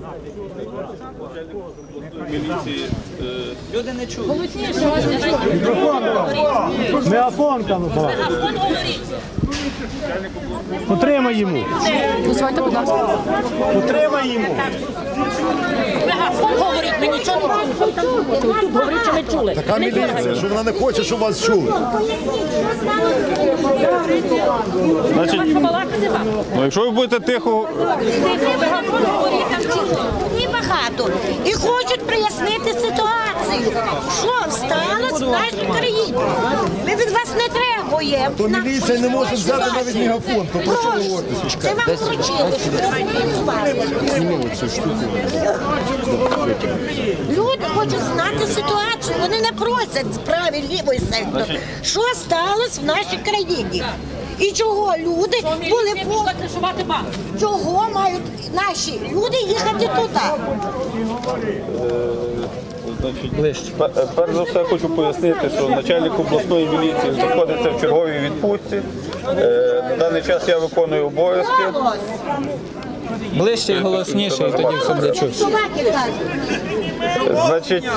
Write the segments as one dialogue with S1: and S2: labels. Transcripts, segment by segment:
S1: Люди не чують.
S2: Мегафон там. Потримай йому.
S3: Дозвольте, будь ласка.
S2: Потримай йому.
S4: Мегафон говорить, ми нічого не чули. Тут говорить, що ми чули.
S5: Така міліція, що вона не хоче, щоб вас чули.
S1: Значить, ну, якщо ви будете тихо...
S4: Мегафон говорить, там ці багато. І хочуть прояснити ситуацію. Що сталося в нашій країні? Ми від вас не требуємо.
S5: То міліція не може взяти навіть мегафон. То про що говорити?
S4: Це вам вручили, щоб ви працювали. Люди хочуть знати ситуацію, вони не просять справи лівої сектор. Що сталося в нашій країні? І чого люди були чого мають наші люди їхати туди?
S1: Значить, перш за все хочу пояснити, що начальник обласної міліції знаходиться в черговій відпустці. На даний час я виконую обов'язки.
S6: Ближче і голосніше, і тоді все буде чути.
S1: Значить,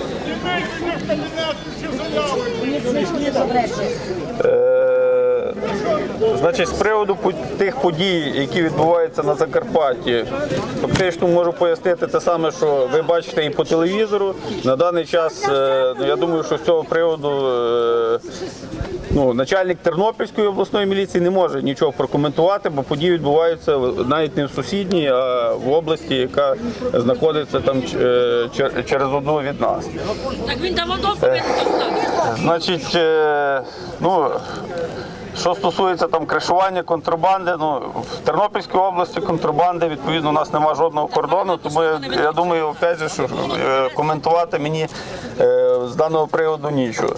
S1: Значить, з приводу тих подій, які відбуваються на Закарпатті, фактично можу пояснити те саме, що ви бачите і по телевізору. На даний час, я думаю, що з цього приводу начальник Тернопільської обласної міліції не може нічого прокоментувати, бо події відбуваються навіть не в сусідній, а в області, яка знаходиться там через одну від нас.
S4: Так він давно повинен знати.
S1: Значить, що стосується там кришування контрабанди, в Тернопільській області контрабанди, відповідно, у нас немає жодного кордону, тому я думаю, опять же, що коментувати мені з даного приводу нічого.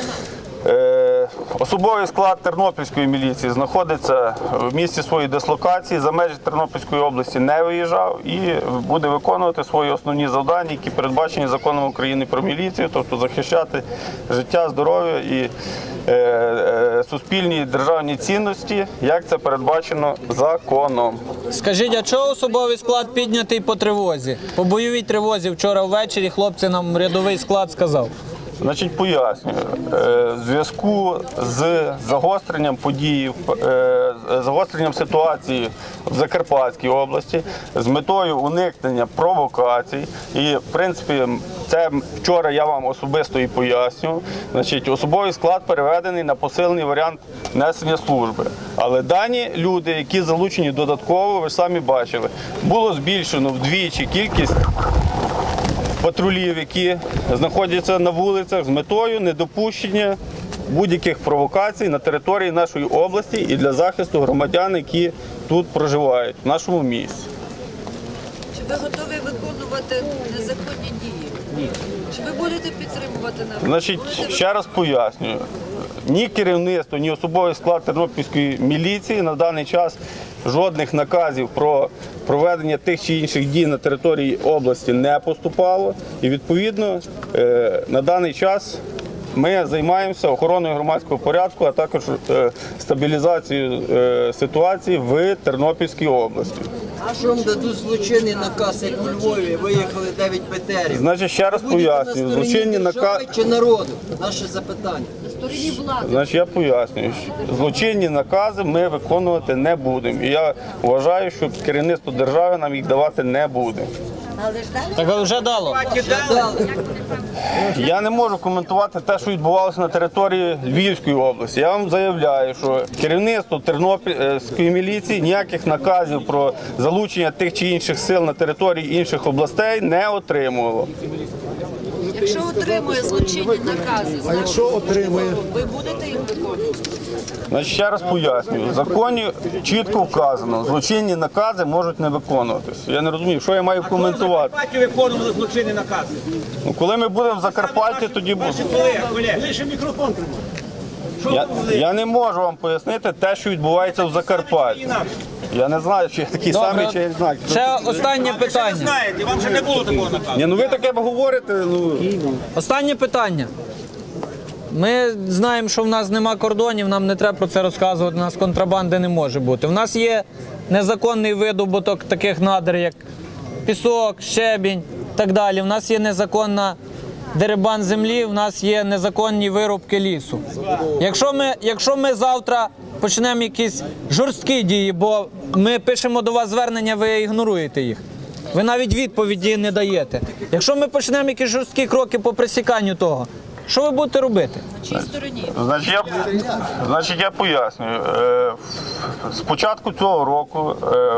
S1: Особовий склад Тернопільської міліції знаходиться в місці своєї дислокації, за межі Тернопільської області не виїжджав і буде виконувати свої основні завдання, які передбачені Законом України про міліцію, тобто захищати життя, здоров'я і суспільні державні цінності, як це передбачено законом.
S6: Скажіть, а чого особовий склад піднятий по тривозі? По бойовій тривозі вчора ввечері хлопці нам рядовий склад сказав.
S1: Значить, пояснюю. В зв'язку з загостренням подій, загостренням ситуації в Закарпатській області, з метою уникнення провокацій, і, в принципі, це вчора я вам особисто і пояснював, значить, особовий склад переведений на посилений варіант несення служби. Але дані люди, які залучені додатково, ви ж самі бачили, було збільшено вдвічі кількість патрулів, які знаходяться на вулицях з метою недопущення будь-яких провокацій на території нашої області і для захисту громадян, які тут проживають, в нашому місті.
S7: Чи ви готові виконувати незаконні дії? Ні. Чи ви будете підтримувати народ?
S1: Значить, ще раз пояснюю. Ні керівництво, ні особовий склад Тернопільської міліції на даний час жодних наказів про проведення тих чи інших дій на території області не поступало. І, відповідно, на даний час ми займаємося охороною громадського порядку, а також стабілізацією ситуації в Тернопільській області.
S8: А що вам дадуть злочинний наказ, як у Львові виїхали 9 БТРів?
S1: Значить, ще раз пояснюю. Злочинні накази
S8: чи народу? Наше запитання.
S1: Значить, я пояснюю. Злочинні накази ми виконувати не будемо. І я вважаю, що керівництво держави нам їх давати не буде.
S6: Так вже дало.
S1: Я не можу коментувати те, що відбувалося на території Львівської області. Я вам заявляю, що керівництво Тернопільської міліції ніяких наказів про залучення тих чи інших сил на території інших областей не отримувало.
S7: Якщо отримує злочинні накази, ви будете їх виконувати?
S1: Значить, ще раз пояснюю. В законі чітко вказано, злочинні накази можуть не виконуватися. Я не розумію, що я маю коментувати.
S2: В Закарпатті виконували злочинні накази.
S1: Коли ми будемо в Закарпатті, тоді буде.
S2: Лише мікрофон тримає.
S1: Я не можу вам пояснити те, що відбувається в Закарпатті. Я не знаю, чи я такий самий, чи я не знаю.
S6: Ще останнє питання.
S2: Знаєте, вам ще не було такого наказу.
S1: Ні, ви таке говорите.
S6: Останнє питання. Ми знаємо, що в нас нема кордонів, нам не треба про це розказувати, у нас контрабанди не може бути. У нас є незаконний видобуток таких надр, як пісок, щебінь і так далі. У нас є незаконна дерибан землі, у нас є незаконні вирубки лісу. Якщо ми завтра почнемо якісь жорсткі дії, бо ми пишемо до вас звернення, ви ігноруєте їх. Ви навіть відповіді не даєте. Якщо ми почнемо якісь жорсткі кроки по пресіканню того, що ви будете робити?
S7: На чиїй стороні?
S1: Значить, я пояснюю. З початку цього року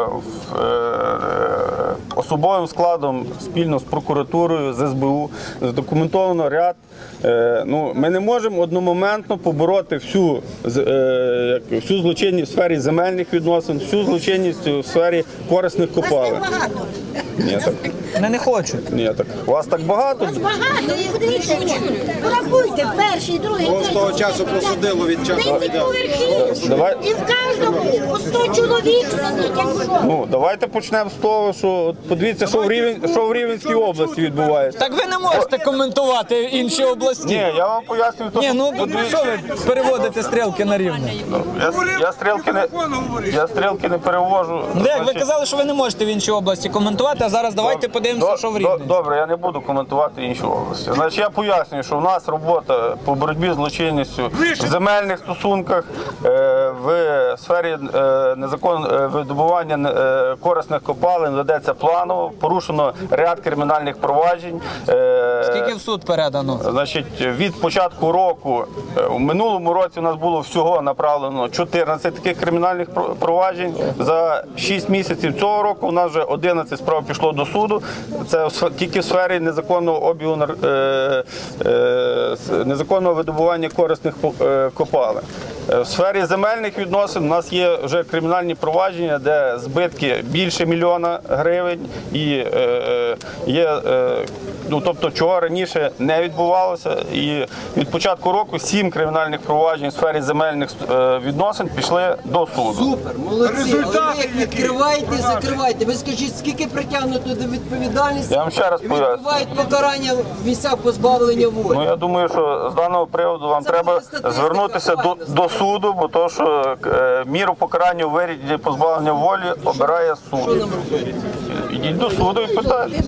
S1: особовим складом спільно з прокуратурою, з СБУ задокументовано ряд. Ми не можемо одномоментно побороти всю злочинність в сфері земельних відносин, всю злочинність в сфері корисних копалин. Ні, так.
S6: Вони не хочуть.
S1: Ні, так. Вас так багато?
S4: Багато, і подивіться, порахуйте, перший, другий, третій.
S5: того часу просудило від часу.
S4: 10 поверхів,
S1: Давай.
S4: і в кожному по 100 чоловік сидить, якщо.
S1: Давайте почнемо з того, що от подивіться, що в Рівненській області відбувається.
S6: Так ви не можете коментувати інші області.
S1: Ні, я вам пояснюю,
S6: Ні, що ви переводите стрілки на Рівне?
S1: я стрілки не перевожу.
S6: Ви казали, що ви не можете в іншій області коментувати, а зараз давайте подивимося, що в Рівні.
S1: Добре, я не буду коментувати інші області. Значить, я пояснюю, що в нас робота по боротьбі з злочинністю в земельних стосунках, в сфері незаконного видобування корисних копалин ведеться планово, порушено ряд кримінальних проваджень.
S6: Скільки в суд передано?
S1: Значить, від початку року, у минулому році у нас було всього направлено 14 таких кримінальних проваджень. За 6 місяців цього року у нас вже 11 справ пішло до суду. Це тільки в сфері незаконного обігу, незаконного видобування корисних копалин. В сфері земельних відносин у нас є вже кримінальні провадження, де збитки більше 1 мільйона гривень і є, тобто чого раніше не відбувалося. І від початку року 7 кримінальних проваджень в сфері земельних відносин пішли до суду.
S8: Супер, молодці. Але ви як відкриваєте і закриваєте. Ви скажіть, скільки притягнуто до відповідальності
S1: Я вам ще раз
S8: і
S1: поясню.
S8: відбувають покарання в місцях позбавлення волі?
S1: Я думаю, що з даного приводу вам
S8: Це
S1: треба
S8: буде статистика,
S1: звернутися до суду, бо то, що міру покарання у вигляді позбавлення волі обирає суд.
S8: Що нам робити?
S1: Ідіть до суду і питайте.